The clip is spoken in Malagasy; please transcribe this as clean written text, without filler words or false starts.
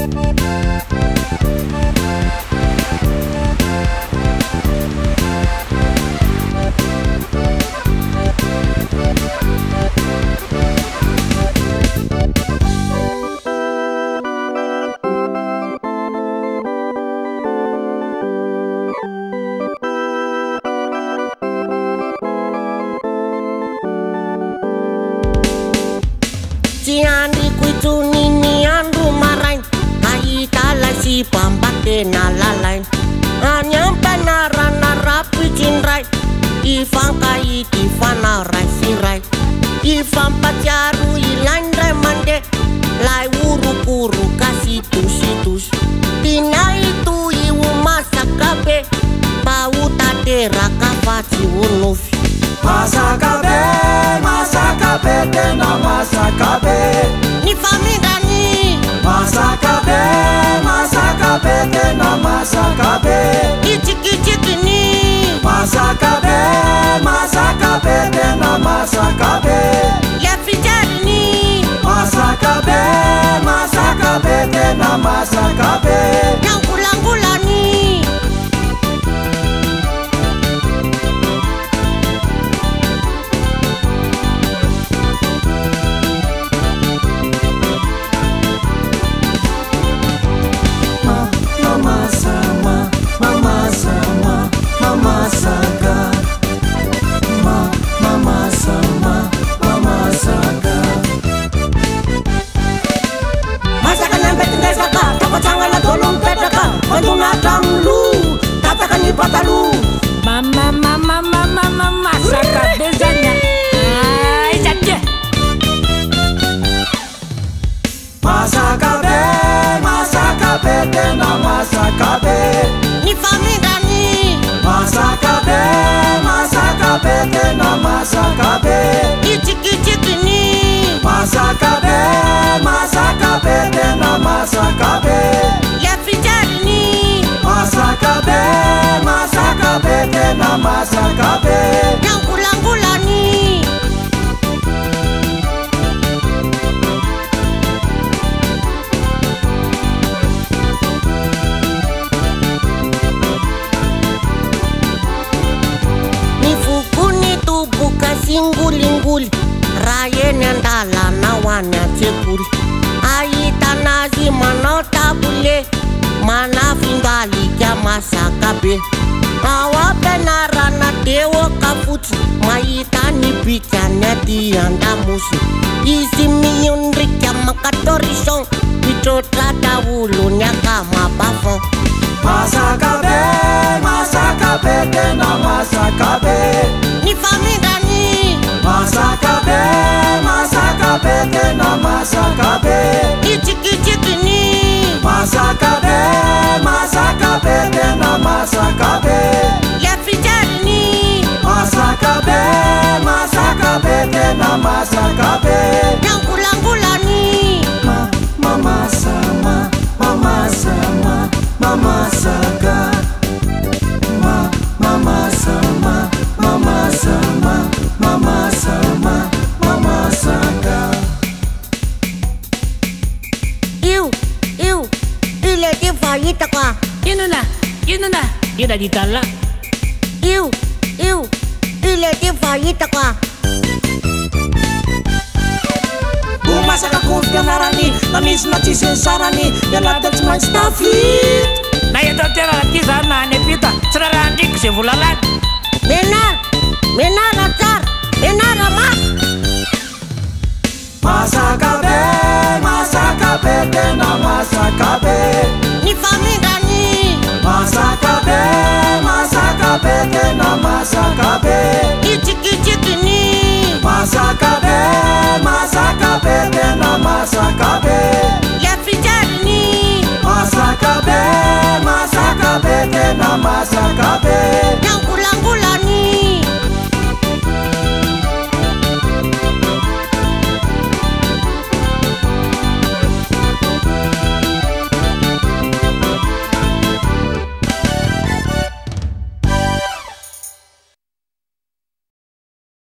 Kuitunini andro maraina ahita lasi pambatena lalaina anyampanarana rapitindray ifankaity fanaray siray ifampatiaro ilaindray mande lay urukoroka situsitusy tinahito io masaka be mba hotateraka fa tsy honofy masaka be tena masaka be ni famindrany masaka be tena masaka be itsikitsikiny masaka be tena masaka be yafijarini masaka be tena masaka be nangulangulani Patalu mama saka bezanya ai jaje masaka be tena masaka be ni famindrany masaka be tena masaka be itsikitsikiny masaka be tena masaka be yafijarini masaka be tena masaka be nangulangulani ni fukuni tubuka singulinguli rayeny andalana hoany atsekoly ahitanazy manao tabole manafingalika masaka be ao ampianarana deo kafotsy mahita ny bikany aty andamosy izy miondrika makatorison mitrotra daolo ny akamabafon masaka be tena masaka be ny famindrany masaka be tena masaka be itsikitsikiny masaka be tena masaka be yafijarini masaka be tena masaka be nangulangulani mama sama saka mama saka iu ile di fahita ka inuna ida ditala iu ile di fahita ka masaka kory fianarany na misy na tsisy ny sarany ianarita tsy maintsy tafit na eto toerana ty zany na any apita tsy raha raha andriko zay volalany menara tsara menara masaka be tena masaka be ny famindrany masaka be tena masaka be itsikitsikiny masaka be tena masaka be yafijarini masaka be tena masaka